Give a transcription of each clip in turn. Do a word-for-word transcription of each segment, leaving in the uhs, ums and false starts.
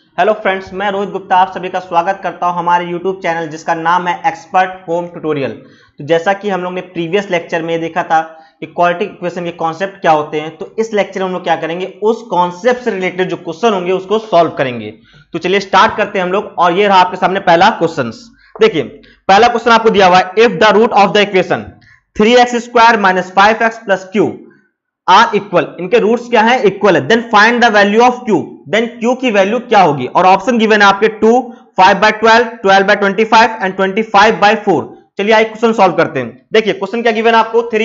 Hello friends, मैं रोहित गुप्ता आप सभी का स्वागत करता हूं हमारे यूट्यूब चैनल जिसका नाम है एक्सपर्ट होम ट्यूटोरियल। तो जैसा कि हम लोग ने प्रीवियस लेक्चर में देखा था कि क्वाड्रेटिक इक्वेशन के कॉन्सेप्ट क्या होते हैं, तो इस लेक्चर में हम लोग क्या करेंगे, उस कॉन्सेप्ट से रिलेटेड जो क्वेश्चन होंगे उसको सॉल्व करेंगे। तो चलिए स्टार्ट करते हैं हम लोग। और ये रहा आपके सामने पहला क्वेश्चन। देखिए, पहला क्वेश्चन आपको दिया हुआ है, if the root of the equation three x square minus five x plus q are equal, इनके रूट्स क्या है, इक्वल है, then find the value of q, देन क्यू की वैल्यू क्या होगी। और ऑप्शन गिवन है आपके two, five by twelve, twelve by twenty five and twenty five by four. चलिए आइए क्वेश्चन सॉल्व करते हैं। देखिए क्वेश्चन क्या गिवन है आपको, three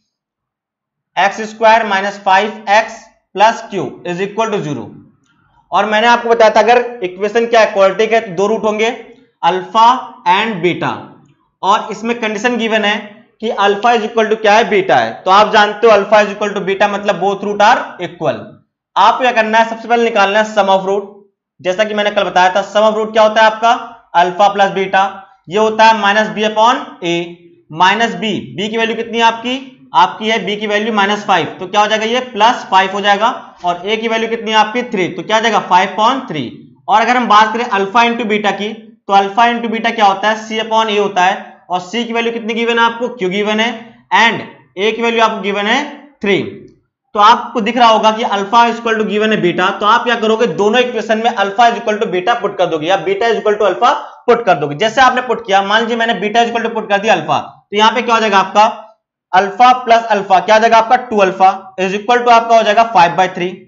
x square minus five x plus q is equal to zero. और मैंने आपको बताया था अगर इक्वेशन क्या है, क्वाड्रेटिक है, तो दो रूट होंगे, अल्फा एंड बीटा। और इसमें कंडीशन गिवन है कि अल्फा इज इक्वल टू क्या है, बीटा है। तो आप जानते हो alpha is equal to beta मतलब बोथ रूट आर इक्वल। आप क्या करना है, सबसे पहले निकालना है सम ऑफ रूट। जैसा कि मैंने कल बताया था, सम ऑफ रूट क्या होता है आपका, अल्फा प्लस बीटा। ये होता है minus b upon a, minus b, b की वैल्यू कितनी है आपकी, आपकी है बी की वैल्यू माइनस फाइव, तो क्या हो जाएगा, ये प्लस फाइव हो जाएगा। और ए की वैल्यू कितनी है आपकी, थ्री, तो क्या हो जाएगा, फाइव अपॉन थ्री। और अगर हम बात करें अल्फा इंटू बीटा की, तो अल्फा इंटू बीटा क्या होता है, सी अपॉन ए होता है। और सी की वैल्यू कितनी गिवन है आपको, क्यू गिवन है, एंड ए की वैल्यू आपको गिवन है थ्री। तो आपको दिख रहा होगा कि alpha is equal to given है बीटा, तो आप क्या करोगे, दोनों इक्वेशन में alpha is equal to beta put कर दोगे या beta is equal to alpha put कर दोगे। जैसे आपने पुट किया, मान लीजिए मैंने beta is equal to put कर दिया अल्फा, तो यहां पे क्या हो जाएगा आपका, अल्फा प्लस अल्फा क्या हो जाएगा आपका, two alpha is equal to आपका हो जाएगा फाइव बाय थ्री।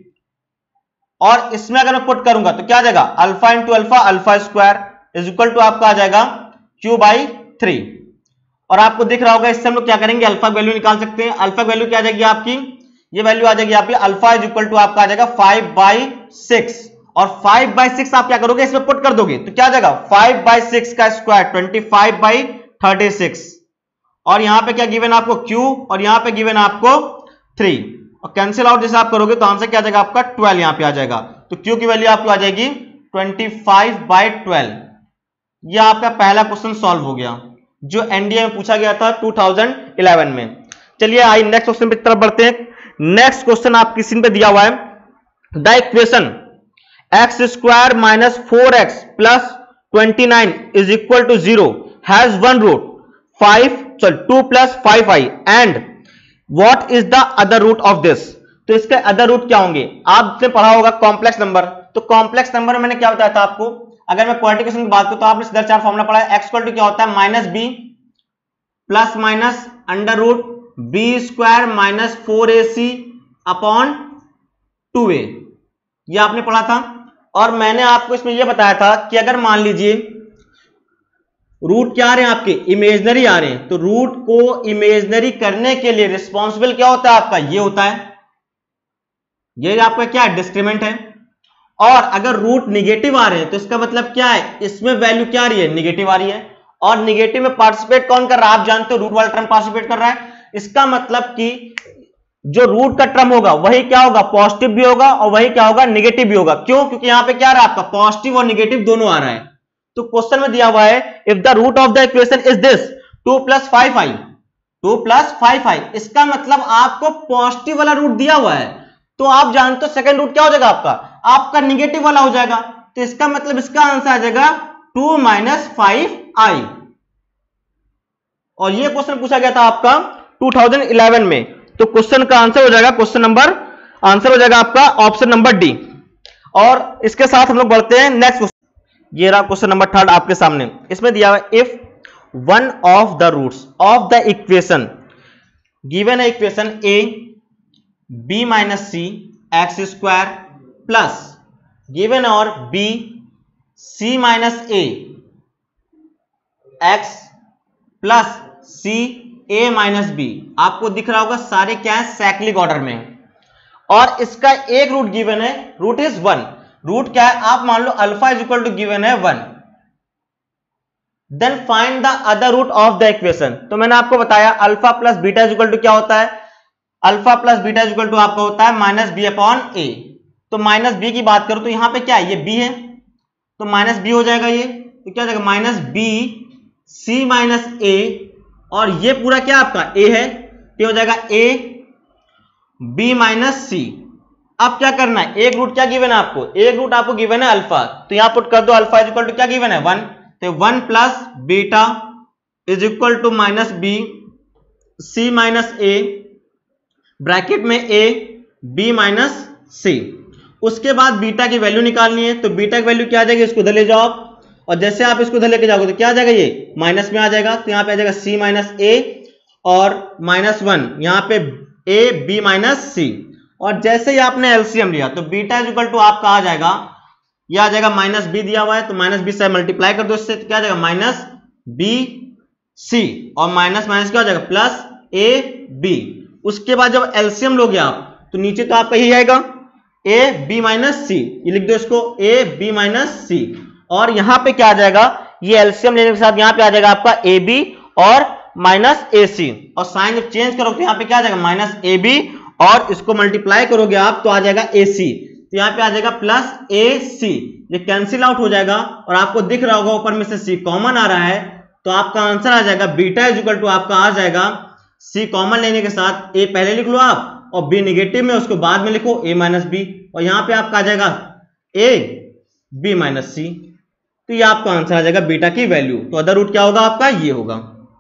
और इसमें अगर मैं पुट करूंगा तो क्या आ जाएगा, alpha into alpha, alpha square is equal to आपका आ जाएगा क्यू बाई थ्री। और आपको दिख रहा होगा, इससे हम लोग क्या करेंगे, अल्फा वैल्यू निकाल सकते हैं। अल्फा वैल्यू क्या आ जाएगी आपकी, ये वैल्यू आ जाएगी आपकी, अल्फा इज इक्वल टू आपका आ जाएगा फाइव बाई सिक्स। और फाइव बाई सिक्स आप क्या करोगे, इसमें पुट कर दोगे तो क्या आ जाएगा, फाइव बाई सिक्स का square twenty five by thirty six. और यहां पे क्या गिवन आपको, क्यू, और यहां पे गिवन आपको थ्री। और कैंसिल आउट जैसे आप करोगे तो आंसर क्या आ जाएगा आपका, ट्वेल्व यहां पे आ जाएगा। तो क्यू की वैल्यू आपको आ जाएगी ट्वेंटी फाइव बाई ट्वेल्व। यह आपका पहला क्वेश्चन सॉल्व हो गया जो एनडीए में पूछा गया था टू थाउजेंड इलेवन में। चलिए आई नेक्स्ट क्वेश्चन की तरफ बढ़ते हैं। नेक्स्ट क्वेश्चन आपकी स्क्रीन पे दिया हुआ है, the equation x square minus four x plus twenty nine is equal to zero has one root five, चल two plus five i, and what is the other root of this. तो इसके other root क्या होंगे, आपने पढ़ा होगा complex number. तो complex number में मैंने क्या बताया था आपको, अगर मैं क्वाड्रेटिक की बात करूं तो आपने सीधा चार फॉर्मूला पढ़ा है, एक्स इक्वल टू क्या होता है, minus b plus minus under root b square minus four a c upon two a, ये आपने पढ़ा था। और मैंने आपको इसमें यह बताया था कि अगर मान लीजिए रूट क्या आ रहे हैं आपके, इमेजनरी आ रहे हैं, तो रूट को इमेजनरी करने के लिए रिस्पॉन्सिबल क्या होता है आपका, ये होता है, ये आपका क्या है, डिस्क्रीमेंट है। और अगर रूट निगेटिव आ रहे हैं तो इसका मतलब क्या है, इसमें वैल्यू क्या आ रही है, निगेटिव आ रही है। और निगेटिव में पार्टिसिपेट कौन कर रहा है, आप जानते हो रूट वाला टर्म पार्टिसिपेट कर रहा है। इसका मतलब कि जो रूट का टर्म होगा वही क्या होगा, पॉजिटिव भी होगा और वही क्या होगा, निगेटिव भी होगा। क्यों, क्योंकि यहां पे क्या आ रहा है आपका, पॉजिटिव और निगेटिव दोनों आ रहा है। तो क्वेश्चन में दिया हुआ है, if the root of the equation is this two plus five i, two plus five i, इसका मतलब आपको पॉजिटिव वाला रूट दिया हुआ है, तो आप जानते हो सेकंड रूट क्या हो जाएगा आपका, आपका निगेटिव वाला हो जाएगा। तो इसका मतलब इसका आंसर आ जाएगा टू माइनस फाइव आई। और ये क्वेश्चन पूछा गया था आपका टू थाउजेंड इलेवन में। तो क्वेश्चन का आंसर हो जाएगा, क्वेश्चन नंबर आंसर हो जाएगा आपका ऑप्शन नंबर डी। और इसके साथ हम लोग बढ़ते हैं नेक्स्ट क्वेश्चन। ये रहा क्वेश्चन नंबर थर्ड आपके सामने। इसमें दिया हुआ है, if one of the roots of the equation given है, equation a b minus c x square plus given और b c minus a x plus c a minus b, आपको दिख रहा होगा सारे क्या है, साइक्लिक ऑर्डर में। और इसका एक रूट गिवन है, रूट इज वन। रूट क्या है, आप मान लो alpha is equal to given है one, then find the other root of the equation. तो मैंने आपको बताया alpha plus beta is equal to क्या होता है, alpha plus beta is equal to आपका होता है माइनस बी अपॉन ए। तो माइनस बी की बात करो तो यहां पे क्या है, ये बी है, तो माइनस बी हो जाएगा ये, तो क्या हो जाएगा, minus b c minus a, और ये पूरा क्या आपका ए है, ये हो जाएगा ए बी माइनस सी। अब क्या करना है, एक रूट क्या गिवन है आपको, एक रूट आपको गिवन है अल्फा, तो यहां पुट कर दो अल्फा इज इक्वल टू क्या गिवन है वन, तो one plus beta is equal to minus b c minus a bracket में ए बी माइनस सी। उसके बाद बीटा की वैल्यू निकालनी है, तो बीटा की वैल्यू क्या आ जाएगी, इसको उधर ले जाओ आप, और जैसे आप इसको उधर लेके जाओगे तो क्या आ जाएगा, ये माइनस में आ जाएगा, तो यहाँ पे आ जाएगा सी माइनस ए और माइनस वन, यहाँ पे ए बी माइनस सी। और जैसे ही आपने एलसीएम लिया तो बीटा इज इक्वल टू आपका आ जाएगा, यह आ जाएगा माइनस बी दिया हुआ है, तो माइनस बी से मल्टीप्लाई कर दो इससे, तो क्या आ जाएगा माइनस बी सी, और माइनस माइनस क्या हो जाएगा प्लस ए बी। उसके बाद जब एलसीएम लोगे आप तो नीचे तो आपका यही आएगा ए बी माइनस सी, ये लिख दो इसको ए बी माइनस सी, और यहां पे क्या आ जाएगा, ये एलसीएम लेने के साथ यहां पे आ जाएगा आपका ए बी और माइनस ए सी, और साइन जब चेंज करोगे तो यहां पे क्या आ जाएगा माइनस ए बी, और इसको मल्टीप्लाई करोगे आप तो आ जाएगा ए सी, तो यहां पे आ जाएगा प्लस ए सी, ये कैंसिल आउट हो जाएगा, और आपको दिख रहा होगा ऊपर में से सी कॉमन आ रहा है, तो आपका आंसर आ जाएगा बीटा इज इक्वल टू आपका आ जाएगा सी कॉमन लेने के साथ ए पहले लिख लो आप, और बी निगेटिव में उसको बाद में लिखो ए माइनस बी, और यहां पे आपका आ जाएगा ए बी माइनस सी, तो ये आपका आंसर आ जाएगा बीटा की वैल्यू। तो अदर रूट क्या होगा आपका, ये होगा।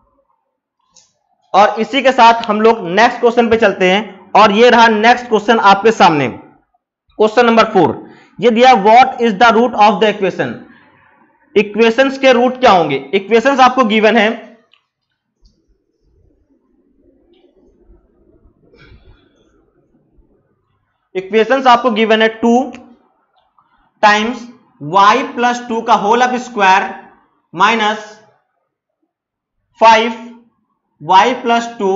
और इसी के साथ हम लोग नेक्स्ट क्वेश्चन पे चलते हैं, और ये रहा नेक्स्ट क्वेश्चन आपके सामने, क्वेश्चन नंबर फोर। ये दिया what is the root of the equation, equations के रूट क्या होंगे। इक्वेशंस आपको गिवन है, इक्वेशंस आपको गिवन है two times y plus two का whole of square minus five y plus two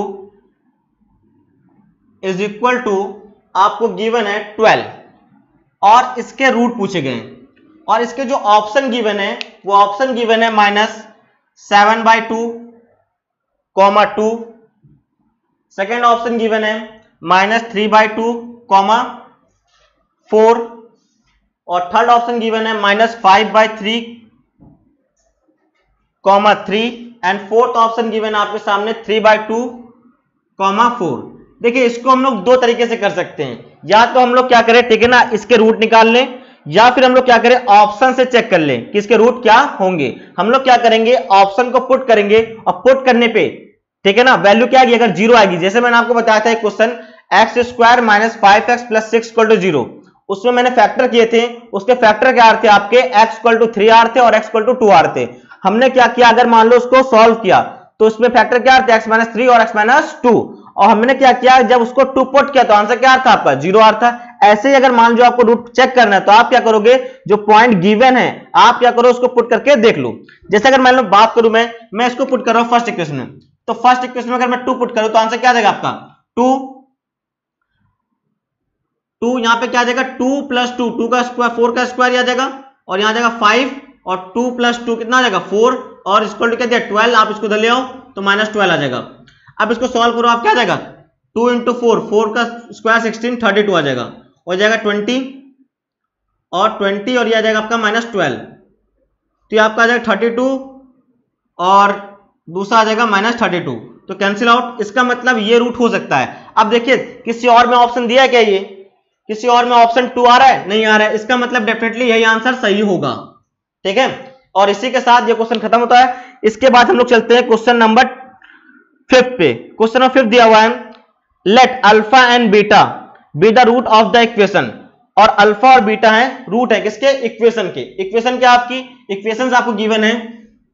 is equal to आपको गिवन है ट्वेल्व, और इसके रूट पूछे गए हैं, और इसके जो ऑप्शन गिवन है वो ऑप्शन गिवन है minus seven by two comma two, second option given है minus three by two comma four, और थर्ड ऑप्शन गिवन है minus five by three comma three, and fourth option given है आपके सामने three by two comma four. देखिए इसको हम लोग दो तरीके से कर सकते हैं, या तो हम लोग क्या करें, ठीक है ना, इसके रूट निकाल लें, या फिर हम लोग क्या करें ऑप्शन से चेक कर लें कि इसके रूट क्या होंगे। हम लोग क्या करेंगे, ऑप्शन को पुट करेंगे, और पुट करने पे ठीक है ना वैल्यू क्या आएगी, अगर जीरो आएगी, जैसे मैंने आपको बताया था एक question x square minus five x plus six equal to zero, उसमें मैंने फैक्टर किए थे, उसके फैक्टर क्या आ रहे थे आपके एक्स इक्वल टू थ्री आ रहे थे और एक्स इक्वल टू टू आ रहे थे। हमने क्या किया, अगर मान लो उसको सॉल्व किया तो उसमें फैक्टर क्या आ रहे थे एक्स माइनस थ्री और एक्स माइनस टू, और हमने क्या किया, जब उसको टू पुट किया तो आंसर क्या आ रहा था आपका जीरो आ रहा था। ऐसे ही अगर मान लो आपको रूट चेक करना है तो आप क्या करोगे, जो पॉइंट गिवन है आप क्या करो उसको पुट करके देख लो। जैसे अगर मान लो बात करूं मैं मैं इसको पुट कर रहा हूं फर्स्ट इक्वेशन में, तो फर्स्ट इक्वेशन में अगर मैं टू पुट करूं तो आंसर क्या आ जाएगा आपका टू, टू यहां पे क्या आ जाएगा टू प्लस टू, टू का स्क्वायर फोर का स्क्वायर आ जाएगा, और यहां आ जाएगा फाइव, और टू प्लस टू कितना आ जाएगा फोर, और इसको क्या दिया ट्वेल्व, आप इसको इधर ले आओ तो माइनस ट्वेल्व आ जाएगा। अब इसको सॉल्व करो, आप क्या आ जाएगा टू इंटू फोर, फोर का स्क्वायर सिक्सटीन, थर्टी टू आ जाएगा, हो जाएगा ट्वेंटी, और ट्वेंटी और ये आ जाएगा आपका माइनस ट्वेल्व, तो ये आपका आ जाएगा थर्टी टू और दूसरा आ जाएगा माइनस थर्टी टू, तो कैंसिल आउट। इसका मतलब ये रूट हो सकता है। अब देखिए किसी और में ऑप्शन दिया है क्या, ये किसी और में ऑप्शन टू आ रहा है, नहीं आ रहा है, इसका मतलब डेफिनेटली यही आंसर सही होगा, ठीक है। और इसी के साथ ये क्वेश्चन खत्म होता है। इसके बाद हम लोग चलते हैं क्वेश्चन नंबर फिफ्थ पे। क्वेश्चन नंबर फिफ्थ दिया हुआ है, let alpha and beta be the root of the equation, और अल्फा और बीटा है रूट है किसके, इक्वेशन के। इक्वेशन क्या आपकी, इक्वेशन आपको गिवन है,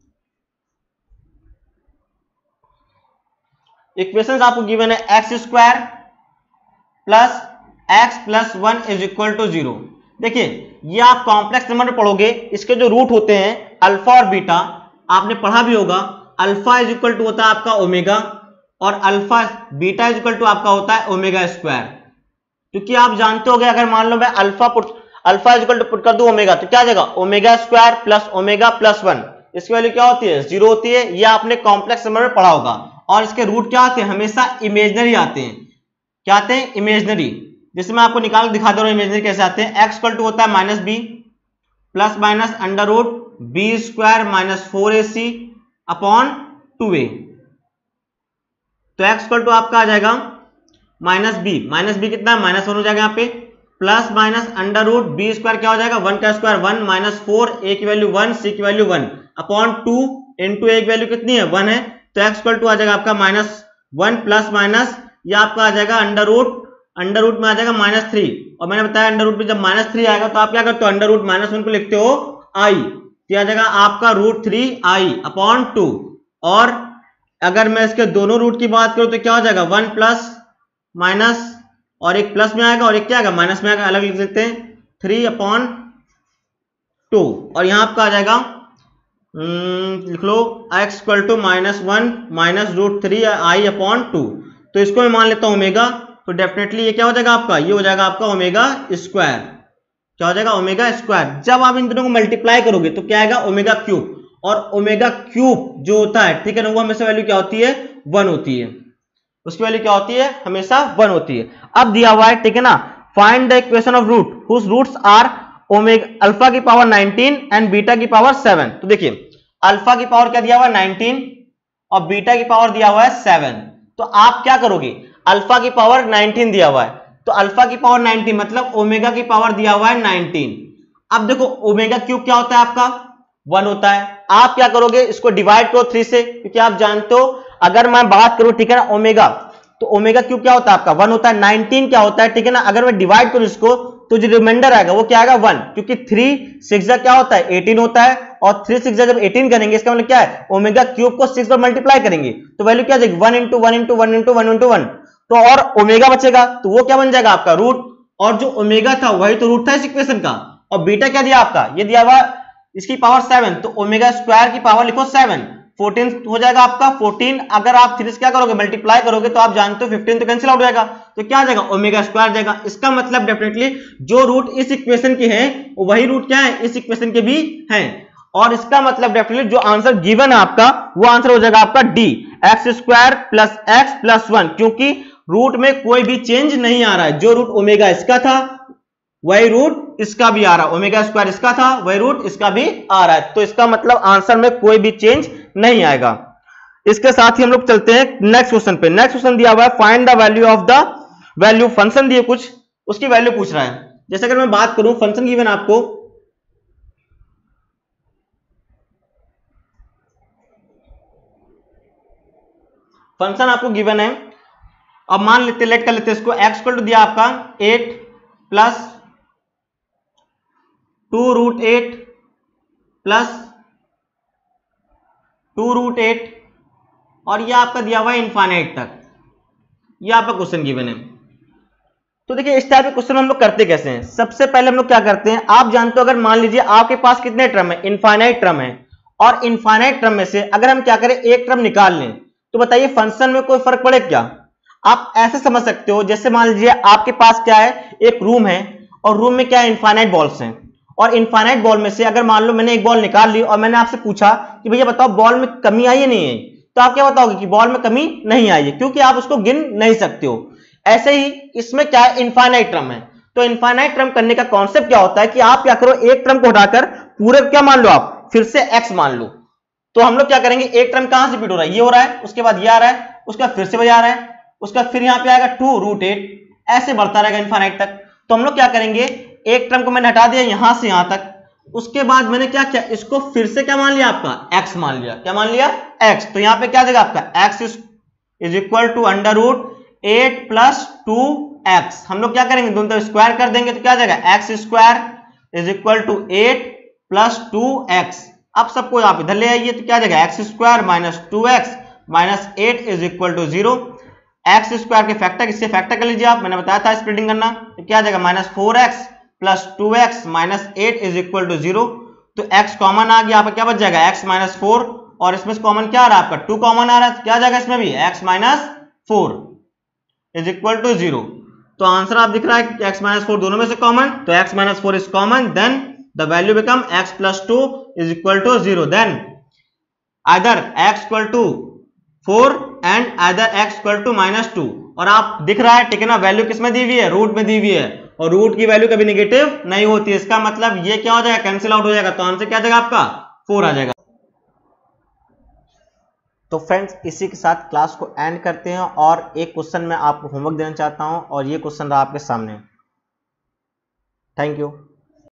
इक्वेशन आपको गिवन है x square plus x plus one is equal to zero. देखिए ये आप कॉम्प्लेक्स नंबर में पढ़ोगे, इसके जो रूट होते हैं अल्फा और बीटा आपने पढ़ा भी होगा, अल्फा इज इक्वल टू होता है आपका ओमेगा, और alpha beta is equal to आपका होता है ओमेगा स्क्वायर। क्योंकि आप जानते होगे अगर मान लो मैं alpha put alpha is equal to put कर दूं ओमेगा, तो क्या आ जाएगा omega square plus omega plus one, इसकी वैल्यू क्या होती है जीरो होती है। ये आपने कॉम्प्लेक्स नंबर में पढ़ा होगा। और इसके रूट क्या आते हैं, हमेशा इमेजनरी आते हैं। क्या आते हैं, इमेजनरी। जैसे मैं आपको निकाल दिखा दे रहा हूं इमेजनरी कैसे आते हैं। एक्स इक्वल टू होता है minus b plus minus under root b square minus four a c upon two a. तो एक्स इक्वल टू आपका आ जाएगा माइनस बी, माइनस बी कितना है माइनस वन हो जाएगा यहाँ पे, plus minus under root b square क्या हो जाएगा, वन का square one minus four, a की वैल्यू वन, सी की value one upon two into a की वैल्यू कितनी है, वन है, तो एक्स इक्वल टू आ जाएगा आपका माइनस वन प्लस माइनस ये आपका आ जाएगा अंडर रूट, अंडर रूट में आ जाएगा माइनस थ्री, और मैंने बताया अंडर रूट में जब माइनस थ्री आएगा तो आप क्या करते हो, अंडर रूट माइनस वन को लिखते हो आई, तो आ जाएगा आपका root three i upon two. और अगर मैं इसके दोनों रूट की बात करूं तो क्या हो जाएगा, वन प्लस माइनस और एक प्लस में आएगा और एक क्या आएगा माइनस में आएगा, अलग लिख देते हैं, थ्री अपॉन टू, और यहां आपका आ जाएगा लिख लो x equal to minus one minus root three i upon two. तो इसको मैं मान लेता हूं ओमेगा, तो डेफिनेटली ये क्या हो जाएगा आपका, ये हो जाएगा आपका ओमेगा स्क्वायर, क्या हो जाएगा ओमेगा स्क्वायर। जब आप इन दोनों को मल्टीप्लाई करोगे तो क्या आएगा ओमेगा क्यूब, और ओमेगा क्यूब जो होता है ठीक है ना, वो हमेशा वैल्यू क्या होती है, वन होती है, उसकी वैल्यू क्या होती है, हमेशा वन होती है। अब दिया हुआ है ठीक है ना, find the equation of root whose roots are omega alpha की पावर नाइनटीन एंड बीटा की पावर सेवन। तो देखिए अल्फा की पावर क्या दिया हुआ है नाइनटीन और बीटा की पावर दिया हुआ है सेवन, तो आप क्या करोगे, अल्फा की पावर नाइनटीन दिया हुआ है तो अल्फा की पावर नाइनटीन मतलब ओमेगा की पावर दिया हुआ है नाइनटीन। अब देखो ओमेगा क्यूब क्या होता है आपका, वन होता है, आप क्या करोगे इसको डिवाइड करो थ्री से, क्योंकि आप जानते हो अगर मैं बात करूं ठीक है ना ओमेगा, तो ओमेगा क्यूब क्या होता है आपका वन होता है, नाइनटीन क्या होता है ठीक है ना, अगर मैं डिवाइड करूं इसको तो जो रिमाइंडर आएगा वो क्या आएगा वन, क्योंकि थ्री सिक्स क्या होता है एटीन होता है, और थ्री सिक्स जब एटीन करेंगे इसका मतलब क्या है ओमेगा क्यूब को सिक्स पर मल्टीप्लाई करेंगे तो वैल्यू क्या आ जाएगी one into one into one into one into one, तो और ओमेगा बचेगा तो वो क्या बन जाएगा आपका रूट, और जो ओमेगा था वही तो रूट था इस इक्वेशन का, और बीटा क्या दिया आपका, ये दिया हुआ इसकी पावर सेवन, तो ओमेगा स्क्वायर की पावर लिखो सेवन, फोर्टीन हो जाएगा आपका फोर्टीन, अगर आप थ्री से क्या करोगे मल्टीप्लाई करोगे तो आप जानते हो फिफ्टीन तो कैंसिल आउट हो जाएगा, तो क्या आ जाएगा ओमेगा स्क्वायर जाएगा। इसका मतलब डेफिनेटली जो रूट इस इक्वेशन के हैं वही रूट क्या है इस इक्वेशन के भी हैं, और इसका मतलब डेफिनेटली जो आंसर गिवन है आपका वो आंसर हो जाएगा आपका d, x square plus x plus one, क्योंकि रूट में कोई भी चेंज नहीं आ रहा है, जो रूट ओमेगा इसका था वही रूट इसका भी आ रहा है, ओमेगा स्क्वायर इसका था वही रूट इसका भी आ रहा है, तो इसका मतलब आंसर में कोई भी चेंज नहीं आएगा। इसके साथ ही हम लोग चलते हैं नेक्स्ट क्वेश्चन पे। नेक्स्ट क्वेश्चन दिया हुआ है find the value of the value, function दिए कुछ उसकी वैल्यू पूछ रहा है। जैसे अगर मैं बात करूं फंक्शन गिवन आपको, फंक्शन आपको गिवन है, अब मान लेते लेट कर लेते इसको, एक्स इक्वल टू दिया आपका eight plus two root eight plus two root eight, और ये आपका दिया हुआ है इनफाइनाइट तक, ये आपका क्वेश्चन गिवन है। तो देखिए इस टाइप के क्वेश्चन हम लोग करते कैसे हैं, सबसे पहले हम लोग क्या करते हैं, आप जानते हो अगर मान लीजिए आपके पास कितने टर्म है, इनफाइनाइट टर्म है, और इनफाइनाइट टर्म में से अगर हम क्या करें एक टर्म निकाल लें तो बताइए फंक्शन में कोई फर्क पड़े क्या। आप ऐसे समझ सकते हो जैसे मान लीजिए आपके पास क्या है एक रूम है और रूम में क्या है इनफाइनाइट बॉल्स हैं, और इनफाइनाइट बॉल में से अगर मान लो मैंने एक बॉल निकाल ली और मैंने आपसे पूछा कि भैया बताओ बॉल में कमी आई है नहीं है, तो आप क्या बताओगे कि बॉल में कमी नहीं आई है, क्योंकि आप उसको गिन नहीं सकते हो। ऐसे ही इसमें क्या है इनफाइनाइट टर्म है, तो इनफाइनाइट टर्म करने का कॉन्सेप्ट क्या होता है कि आप क्या करो एक टर्म को हटाकर पूरे क्या मान लो आप फिर से एक्स मान लो, तो हम लोग क्या करेंगे एक टर्म कहां से रिपीट हो रहा है ये हो रहा है, उसके बाद ये आ रहा है, उसका फिर से वही आ रहा है, उसका फिर यहां पे आएगा टू रूट एट, ऐसे बढ़ता रहेगा इनफाइनाइट तक। तो हम लोग क्या करेंगे एक टर्म को मैंने हटा दिया यहां से यहां तक, उसके बाद मैंने क्या किया इसको फिर से क्या मान लिया आपका x मान लिया, क्या मान लिया x, तो यहां पे क्या देगा आपका x is equal to under root eight plus two x, हम लोग क्या करेंगे दोनों तरफ स्क्वायर कर देंगे तो क्या जाएगा x square is equal to eight plus two x. अब सबको आप इधर ले आइए तो क्या जाएगा x square minus two x minus eight is equal to zero, x square के फैक्टर इससे फैक्टर कर लीजिए आप, मैंने बताया था स्प्लिटिंग करना, तो क्या जाएगा minus four x plus two x minus eight is equal to zero, तो x कॉमन आ गया, आपका क्या बच जाएगा x माइनस फोर, और इसमें से कॉमन क्या आ रहा है आपका टू कॉमन आ रहा है, तो क्या आ जाएगा इसमें भी x minus four is equal to zero. तो आंसर आप दिख रहा है कि x माइनस फोर दोनों में से कॉमन, तो x minus four is common, then the value become x plus two is equal to zero, then either x equal to four and either x equal to minus two, और आप दिख रहा है ठीक है ना वैल्यू किसमें दी हुई है रूट में दी हुई है, और रूट की वैल्यू कभी नेगेटिव नहीं होती है, इसका मतलब ये क्या हो जाएगा कैंसिल आउट हो जाएगा, तो आंसर क्या आ जाएगा आपका फोर आ जाएगा। तो फ्रेंड्स इसी के साथ क्लास को एंड करते हैं, और एक क्वेश्चन मैं आपको होमवर्क देना चाहता हूं, और ये क्वेश्चन रहा आपके सामने। Thank you.